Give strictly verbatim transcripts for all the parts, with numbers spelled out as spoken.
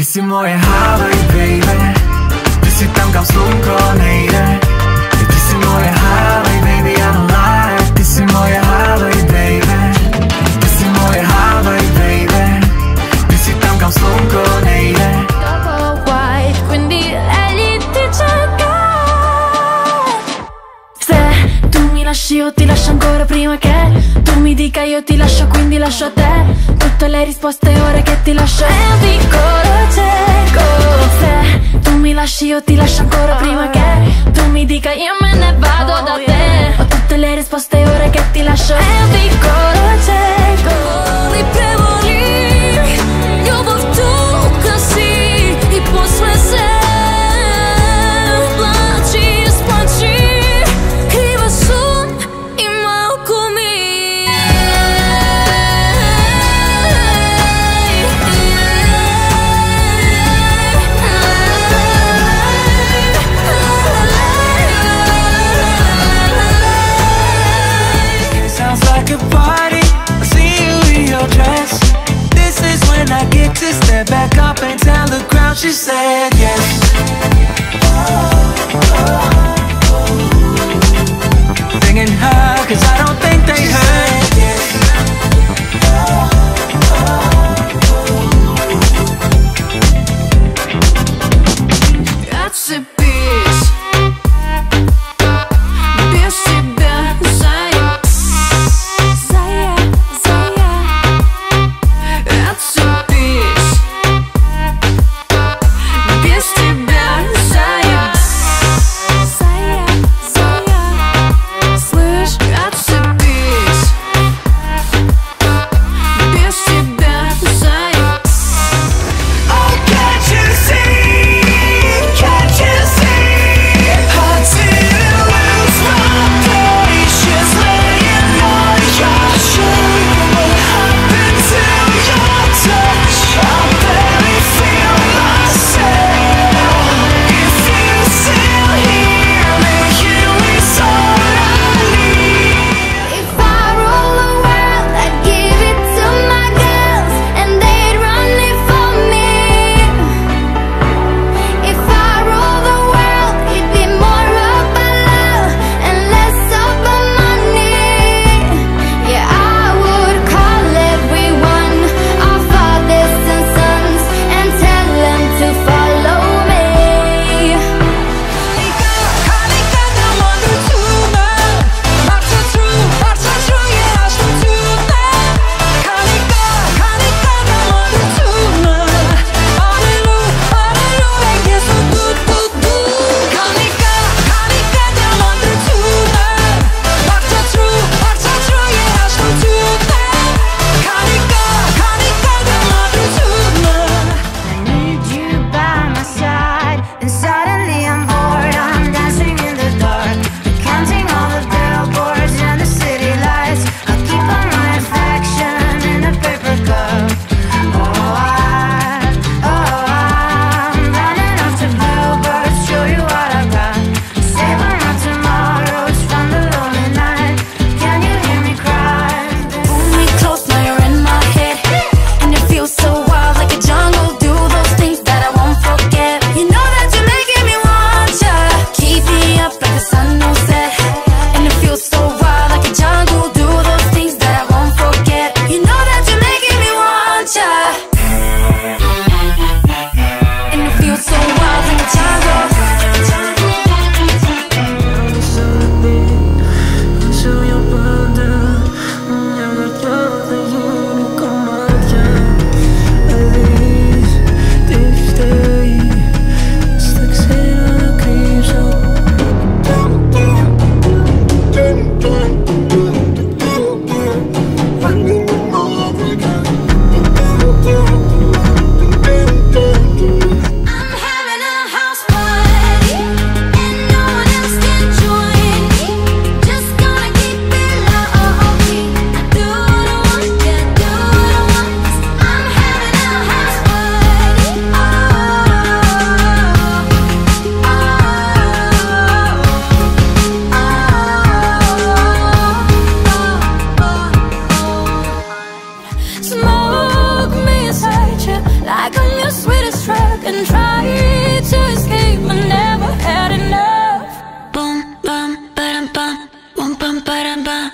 xin môi Hawaii baby. Thì xin tâm cảm xúc có này đây. Thì xin môi Hawaii baby, I don't lie. Thì xin môi Hawaii baby. Thì xin môi Hawaii baby. Thì xin tâm cảm xúc có này đây. Dopo guai, quindi egli ti cerca. Se tu mi lasci io ti lascio ancora prima che tu mi dica io ti lascio, quindi lascio a te tutte le risposte ora che ti lascio. È un piccolo cieco. Se tu mi lasci io ti lascio ancora prima che tu mi dica io me ne vado da te. Ho tutte le risposte ora che ti lascio. È un piccolo cieco. Voli prevoli, любовь только си и после се плачи, сплачи крива сон и малко ми. Sounds like a truck and tried to escape, but never had enough. Boom, bum, ba-dum, bum, boom, bum, ba-dum, bum.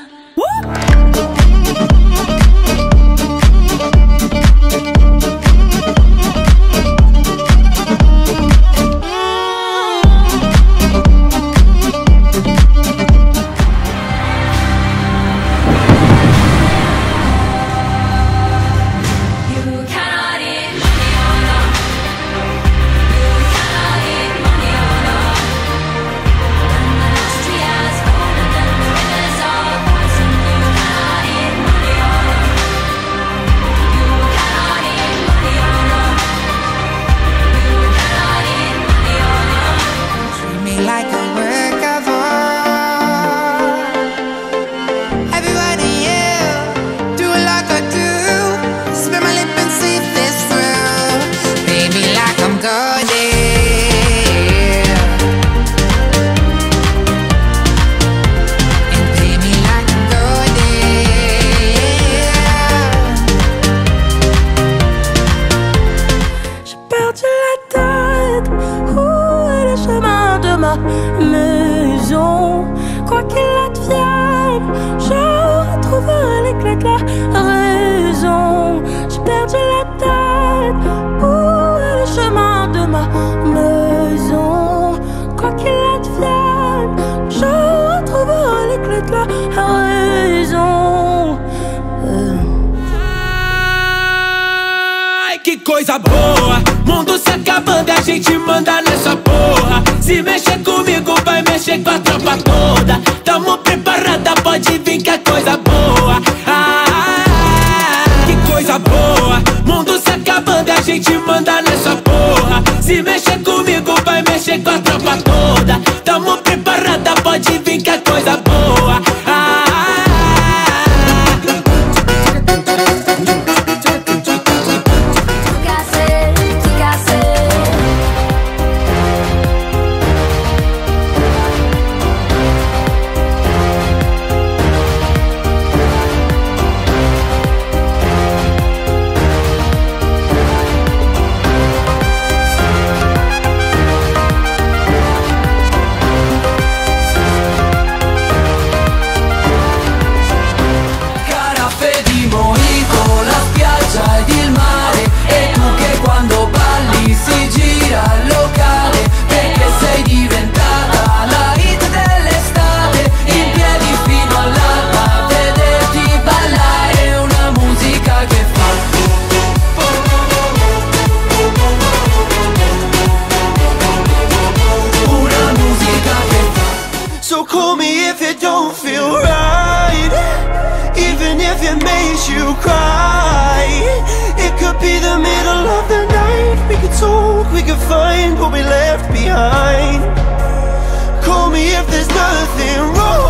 Maison, quoi qu'il advienne, je retrouverai l'éclat de la raison. J'ai perdu la tête, où est le chemin de ma maison? Quoi qu'il advienne, je retrouverai l'éclat de la raison. euh. Ai, que coisa boa, mundo se acabando e a gente manda nessa porra. Se mexer comigo vai mexer com a tropa toda. Tamo preparada, pode vir que é coisa boa. Ah, ah, ah, que coisa boa, mundo se acabando e a gente manda nessa porra. Se mexer comigo vai mexer com a tropa toda. Tamo preparada, pode vir que é coisa boa. Ah, call me if it don't feel right, even if it makes you cry. It could be the middle of the night. We could talk, we could find what we left behind. Call me if there's nothing wrong.